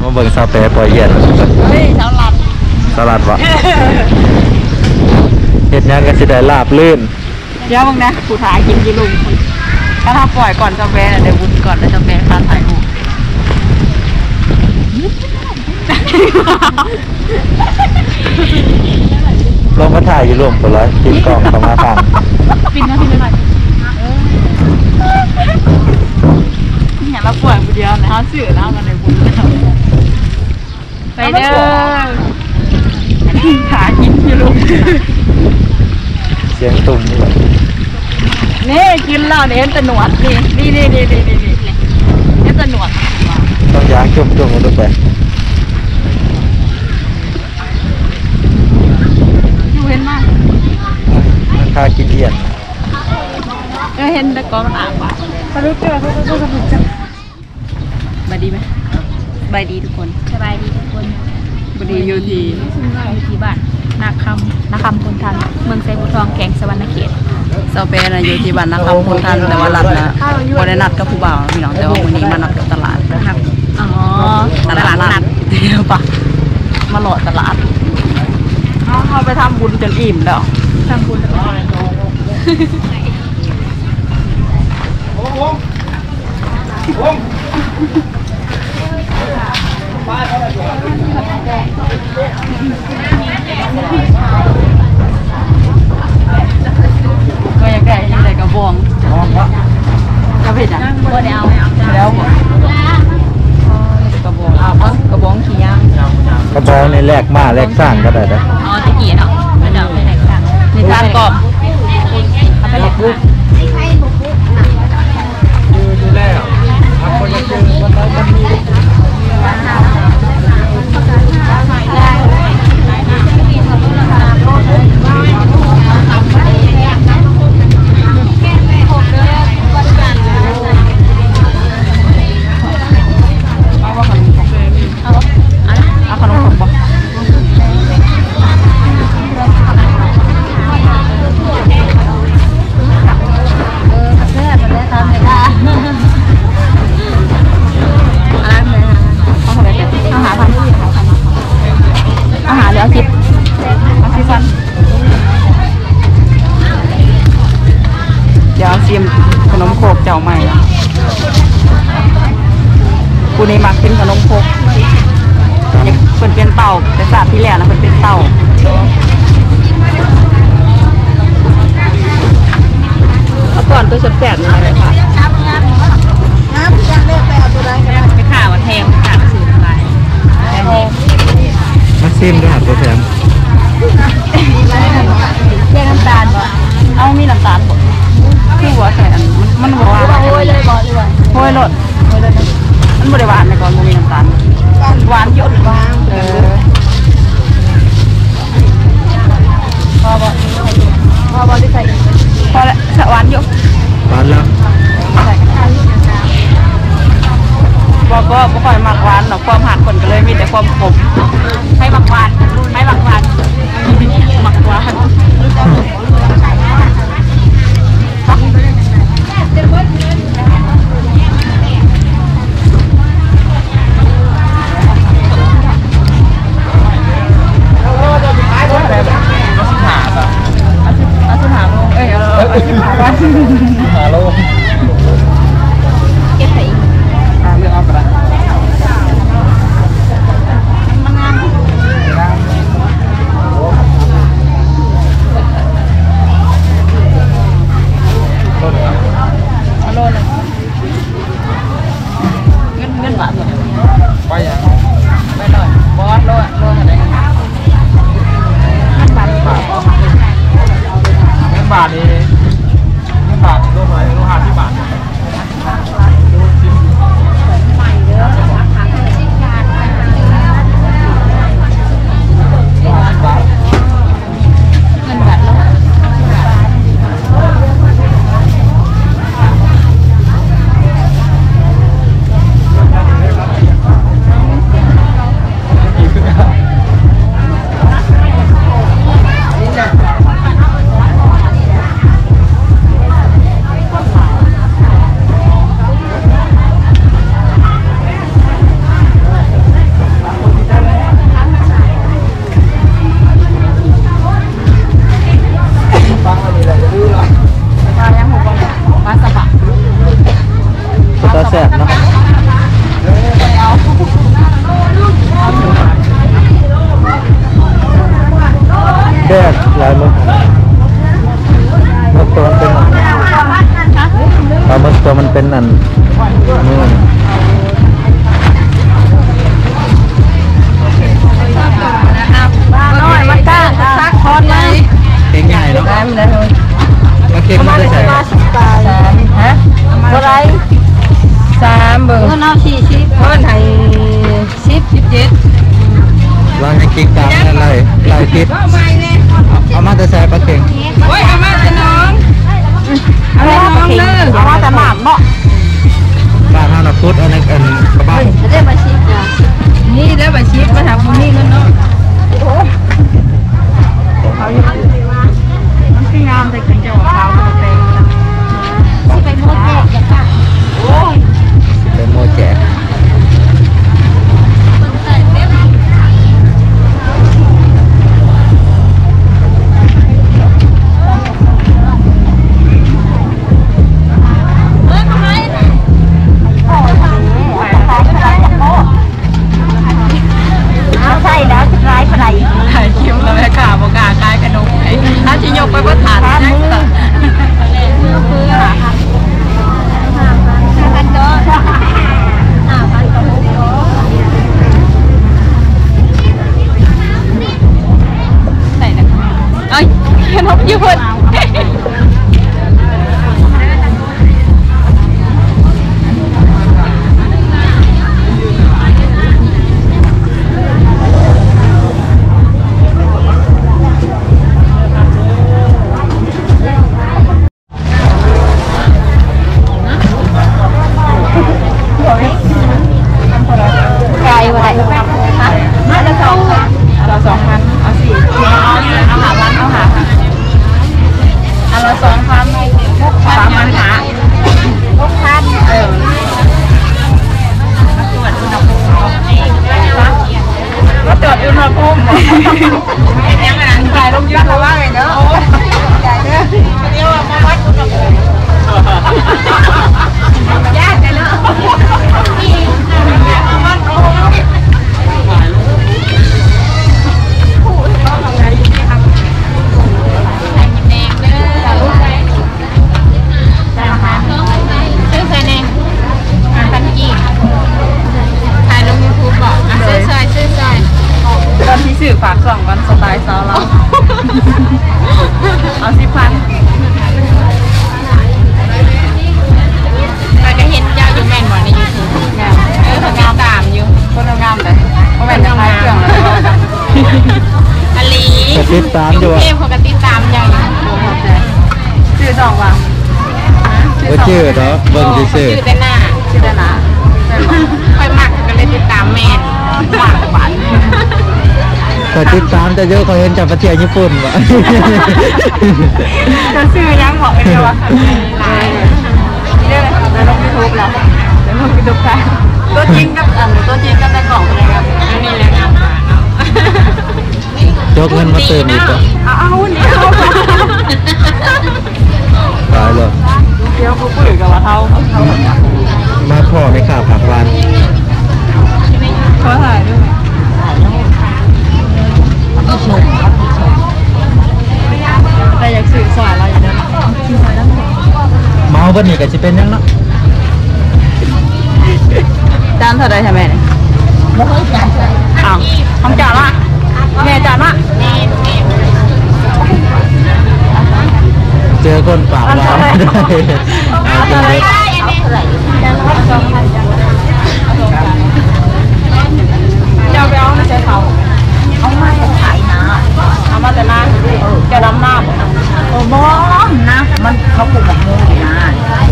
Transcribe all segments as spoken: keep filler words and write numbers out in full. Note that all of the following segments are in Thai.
มาเบิ่งซาเปปล่อยเย็นเฮ้ยสลัดสลัดวะเห็ดยังกันสิได้ลาบลื่นเดี๋ยวมึงนะผู้ถ่ายกินกี่ลุงถ้าถ้าปล่อยก่อนจะแบนเดี๋ยววุ้นก่อนแล้วจะแบนค่าถ่ายรูปลงมาถ่ายอยู่รวมกันเลยปิดกล้องเข้ามาฟังปิดนะปิดเลยเนี่ยเราปล่อยคนเดียวนะเขาสื่อแล้วกันในวุ้นไปเด้อขากินอยู่ลุงเสียงตุ่มนี่แบบนี่กินแล้วเนี่ยจะหนวดนี่นี่นี่นี่นี่นี่นี่จะหนวดต้องยางจุ่มจุ่มลงไปอยู่เห็นมากมันค่ากินเย็นเออเห็นตะกอนอ่างว่ะสรุปเจอเขาจะสรุปจังสบายดีไหมสบายดีทุกคนสบายดีทุกคนสบายดีอยู่ที่อยู่ที่บ้านนาคำนาคำพลทันเมืองไซบุทองแข่งสวรรณเขตเซาเปนะอยู่ที่บ้านนาคำพลทันแต่ว่ารัดนะพอได้นัดกับผู้บ่าวพี่น้องแต่ว่าวันนี้มานัดกับตลาดนะครับอ๋อตลาดนัดเดี๋ยวปะมาหลอดตลาดเขาเขาไปทำบุญจนอิ่มแล้วทำบุญแล้วก็อยากได้ที่ไหนกระบองกระเพ็ดอ่ะบ่ได้เอาแล้วกระบองเอาปะกระบองขี้ย่างกระบองในแรกมาแรกสร้างก็ได้นะอ๋อตะกี้เนาะกระดองไปไหนกันในทานกรอบเอาไปเลยปุ๊บดูแลคนจะเจอคนนั้นคนนี้ขนมโคกเจ้าใหม่กูนี่มักกินขนมโคกยังเป็นเป็นเต่าแต่ศาสตร์ที่แล้วนะเป็นเป็นเต่าเอาก่อนตัวแสบๆนี่เลยค่ะน้ำยังเลือกไปเอาตัวใดกันไปข่าวแทงข่าวสื่ออะไรมาซิมด้วยหาตัวแทนแยกน้ำตาลเอามีน้ำตาลหมดคือว่าใส่อันมันมันหวานโอ้ยเลยบอกเลยโอ้ยหลดมันบริวารในก่อนมันมีน้ำตาลหวานเยอะหวานเออพอบ่พอบ่ได้ใส่พอแล้วหวานเยอะหวานแล้วบอกก็ไม่ค่อยมักหวานหรอกความหักคนก็เลยมีแต่ความขมให้มักหวานให้มักหวานมักหวานหาโลเก็บใส่อ่าเลือกเอากระดาษมันงามเป็นอันนี่น้อยมันก้าซักคอนไหมเก่งใหญ่เนาะมาเก่งมาได้ใส่สามฮะเท่าไรสามเบิ่งเงินเอาสี่สิบเงินให้สิบสิบเจ็ดวางให้เก่งตามอะไรลายคิดเอามาได้ใส่ปลาเก่งโอ้ยเอามาจะน้องเอามาน้องเลยเอามาแต่หมากเนาะบ้านห้าหนักพุทธอันนั้นอันกระบะจะได้มาชิปนะนี่ได้มาชิปมาทำคนนี้กันเนาะมันคืองามแต่กินเจ้าขาวตัวเต็งสิไปโมแจกจ้ะโอ้ยเป็นโมแจกใช่แล้วจะร้ายปะไรถ่ายคลิปแล้วแม่ข่าวบอกกาคล้ายกระนกไอ้ถ้าจะยกไปว่าฐานแจ็คสันคือห้าพันห้าพันโดสห้าพันกระนกใส่นะเอ้ยกระนกยืดมาละสองเราสองพันเอาสี่เอาหาพันเอาหาเอาละสองพันสามพันหาหกพันเออมาตรวจอุณหภูมิมาตรวจอุณหภูมิยังไงถ่ายลงยูทูบว่าไงเนาะใหญ่เด้อเดี๋ยวมาวัดอุณหภูมิยากเลยเนาะสื่อฝากส่องกันสไตล์สาวเราเอาสิพันแต่ก็เห็นเจ้าอยู่แม่นบ่ในยูทูบงามเออคนงามตามอยู่คนงามเลยเพราะแม่นจะขายเครื่องเลยอลีติดตามอยู่เกมเขาก็ติดตามอย่างชื่อสองว่ะก็ชื่อเนาะเบิ่งชื่อชื่อแต่หน้าชื่อแต่หน้าค่อยมักก็เลยติดตามแม่หวานหวานก็ติดตามแต่เยอะเขาเห็นจากประเทศญี่ปุ่นวะจะซื้อยังบอกไม่ได้ว่าขายนี่ได้เลยในลงยูทูบแล้วในลงยูทูบค่ะตัวจริงกับอันตัวจริงกับในกล่องอะไรครับนี่แหละครับยกเงินมาเติมอีกก็เอาเอาเนี่ยเอาตายเลยเดี๋ยวกูปุ๋ยกับว่าเท่าเท่ามาพ่อในข่าวผักหวานเขาถ่ายด้วยแต่อยากสื่อสารเราอย่างนั้นเมาเบิ้ลนี่ก็จะเป็นยังเนาะจานเท่าไรใช่ไหมเนี่ยอ้าวทำจานละแม่จานละเจอคนปากหวานได้เอาจนเด็ดเจ้าไปเอาไม่ใช่เขาเอามาจะขายนะเอามาแต่น้าจะดำน้ำโอ้บ้องนะมันเขาปลูกแบบงูอยู่นะ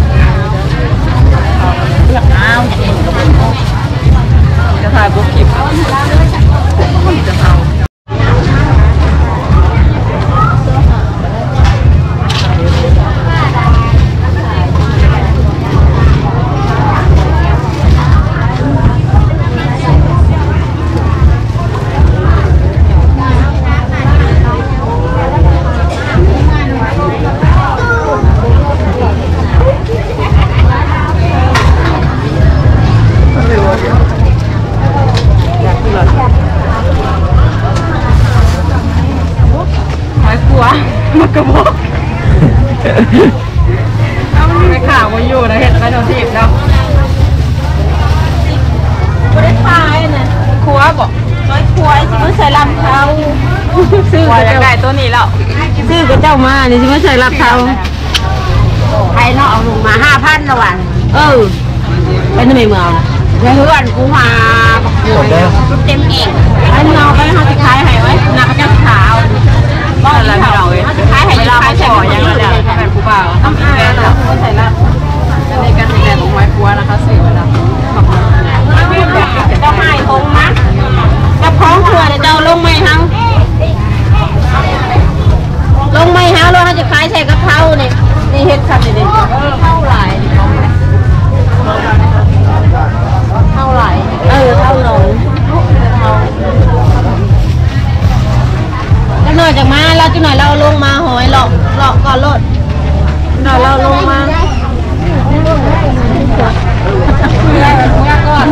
เลือกน้ำเองก็เป็นจะถ่ายบุ๊กคลิปจะเอามันกระบอกเอาไม่ข่าวว่าอยู่นะเห็นไปโดนทีบเนาะไม่ได้ขายนะครัวบอกน้อยครัวสิมาใส่ลำเท้าซื้อจะได้ตัวนี้แล้วซื้อกับเจ้ามานี่สิมาใส่ลำเท้าใครเนาะเอาลงมาห้าพันละวันเออเป็นทำไมเมืองเพื่อนกูมาเต็มเก่งไอ้เงาไปเขาจะขายให้ไว้นักจะขาวบ้านอะไรไม่เราเลยขายให้เราขายขอยังไงเนี่ยแบบกูเปล่าต้องแฟนเราใส่ละในการแสดงของไม้ครัวนะคะสื่อเวลาเจ้าไม้ทงนะเจ้าของครัวเจ้าลงไม้ทั้งลงไม้ทั้งเราจะขายใส่กระเพราเนี่ยนี่เฮ็ดคันนี่เด็กเท่าไหร่เท่าไหร่เออเท่าหนงแล้วหน่อยจากมาเราจะหน่อยเราลงมาหอยหลอกหลอกก่อนรถหน่อยเราลงมาก่อน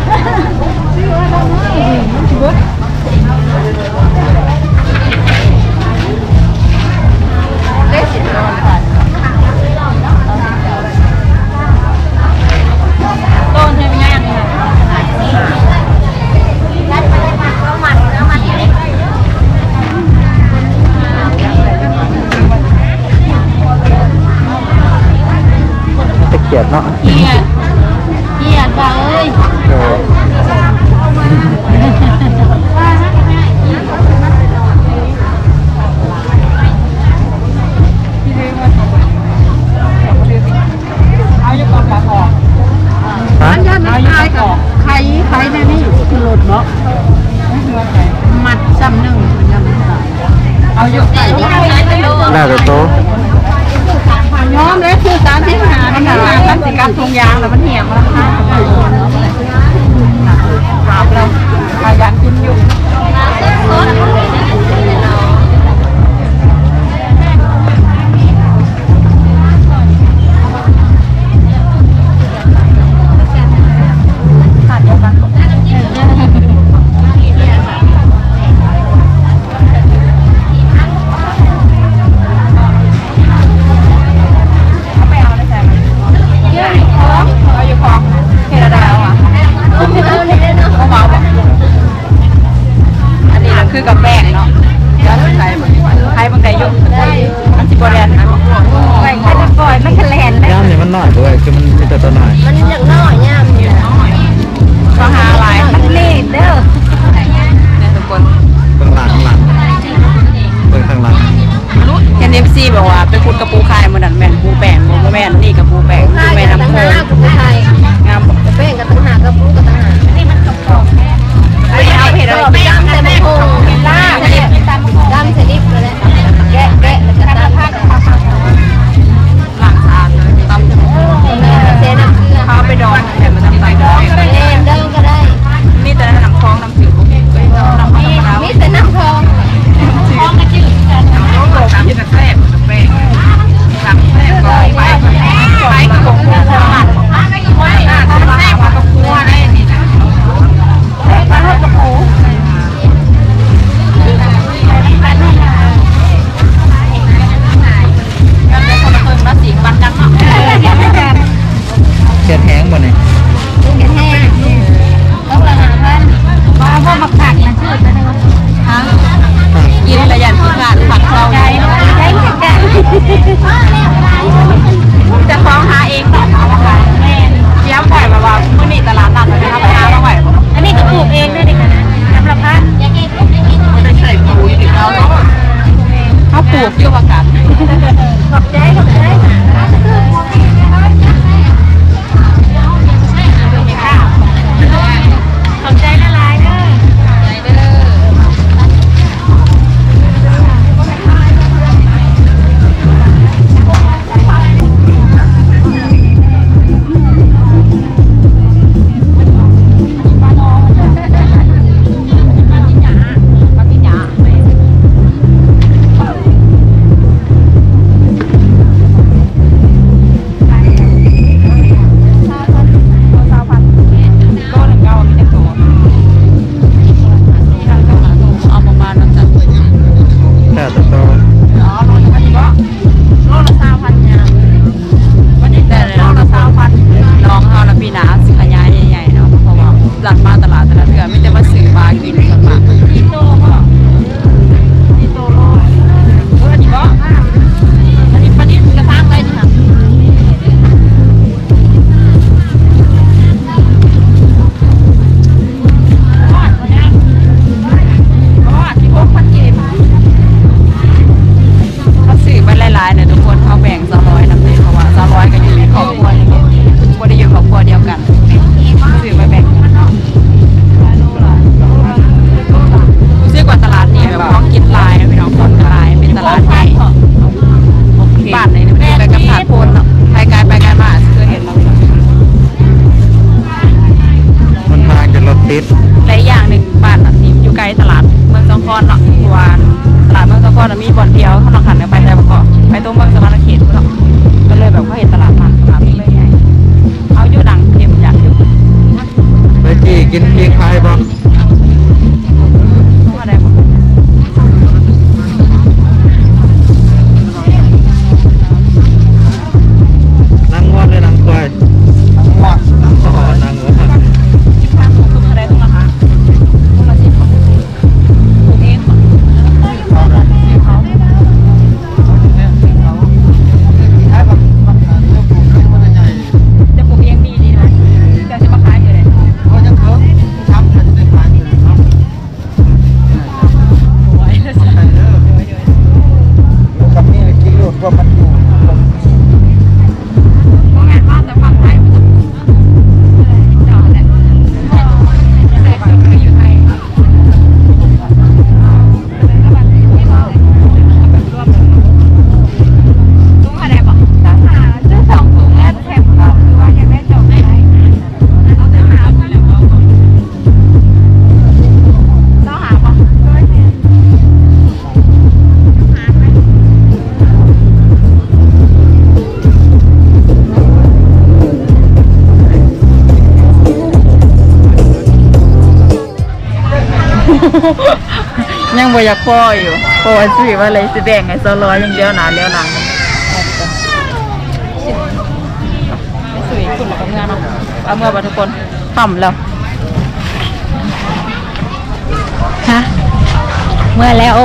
ได้สิบโลต้นใช่ไหมยังไงจะเกลียดเนาะเกียดเกียดบ่าเอ้ยเอาอยู่ก่อนปลาหอกมันยันไม่คลายก่อนไข่ไข่ในนี่คือหลุดเนาะมัดซ้ำหนึ่งยังไม่ตายเอาอยู่ไก่นี่ไข่ไปดูได้เลยโตย้อมเลยคือการที่หามันหนาพลาสติกกับถุงยางแล้วมันเหี่ยวแล้วค่ะครับเราเราอยากกินอยู่ขาดเดียวกันคือกับแป้งเนาะแล้วใครใครบางใดยุมันสิบแลนนะใครใครจะปล่อยไม่แลนเลยย่ามนี่มันน้อยด้วยคือมันมีแต่ตัวน้อยมันอย่างน้อยย่ามอยู่ก็หาหลายมันเล่เด้อเนี่ยทุกคนเบื้องหลังหลังเบื้องข้างหลังเห็นเอฟซีบอกว่าไปขุดกระปูคายมันดันแม่นปูแป้งโมแม่นนี่กระปูแป้งปูแม่น้ำโขงงามแป้งกับตั้งหากกระปูกับตั้งหากนี่มันกระป๋องไม่เอาเห็ดอะไรไม่เอาแต่ไม่โงล่าดำเสลิปเลยแกะแกะแล้วก็ตำผักหลังทานเลยตำเส้นน้ำเกลือเขาไปดองแต่มันทำใส่ดองเล่นเดิมก็ได้มีแต่น้ำคลองน้ำผิวน้ำมีมีแต่น้ำคลองคลองกระจืดน้ำคลองน้ำจืดแซ่บแป้งน้ำแซ่บก็ไปไปกับกบกบหมัดแซ่บกับกบกัวได้นี่นะแซ่บกับกบปูเกลียดแห้งบ่เนี่ยเห็นแห้งต้องละหาพันว่าพวกมักผักมันชื่อจะได้ฮะกินระยะที่ขาดผักเราใจใจใจจะฟ้องหาเองต่อมาค่ะแม่เจี๊ยบปล่อยมาว่าเมื่อนี้ตลาดนัดเลยครับไปหามาไหวอันนี้ก็ปลูกเองด้วยดิค่ะสำหรับพันไม่ใช่ปุ๋ยดิเราเนาะเขาปลูกเกี่ยวกับกันขอบใจขอบใจขอบใจละลายเด้อใจเด้อติดและอีกอย่างหนึ่งบ้านน่ะนี่อยู่ใกล้ตลาดเมืองสองคอนเนาะเพราะว่าตลาดเมืองสองคอนน่ะมีบ่อนเดียวเขาลองหันกันไปแต่บ่ก็ไปตรงเมืองสวรรณเขตเนาะก็เลยแบบว่าเห็นตลาดนัดตลาดนี้เลยไงเอาอยู่หลังเข็มอยากอยู่ไปจีกินพริกไทยบ่เพราะอะไรบ่นั่งวัดเลยนั่งควายวัดนั่งวัดนั่งวัดทุกอะไรตรงราคาพวกละสิบของปลูกเองเขาจะปลูกเองดีดีนะจะจะมาขายอยู่เลยโอ้ยแล้วสิ งานบ้านแต่ฝั่งไทยมันจะจอดแหละแต่ฝั่งไทยอยู่ไทยตุ้งอะไรบอกจะหาซื้อสองถุงแล้วแถมสองหรือว่ายังได้จบไหมเราจะหาเราหาบอกหาไหม ยังบ่อยากพ่ออยู่เพราะว่าสิว่าเลยสิแบ่งให้ซอร้อยอย่างเดียวหนาเลี้ยวหลังไม่สวยคุณแล้วก็เมื่อเนาะเอาเมื่อบ่ทุกคนค่ำแล้วฮะเมื่อแล้วโอ้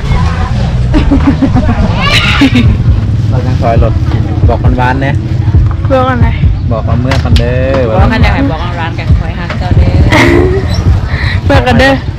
เรายังคอยรถบอกคนบ้านเนี่ยเพื่ออะไรบอกว่าเมื่อกันเด้อบอกกันยังไงบอกร้านกันคอยหักเจ้าเด้อเพื่อกันเด้อ